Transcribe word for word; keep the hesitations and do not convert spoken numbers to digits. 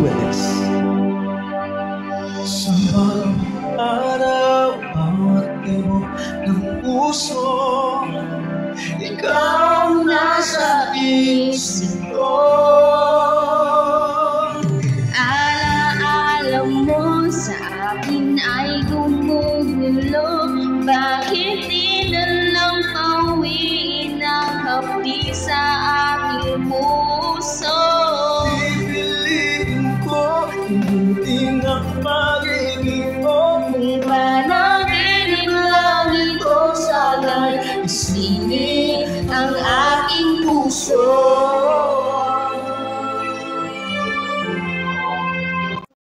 Rueles. Sa bawat araw, bawat tibok ng puso, ikaw nasa aking isip.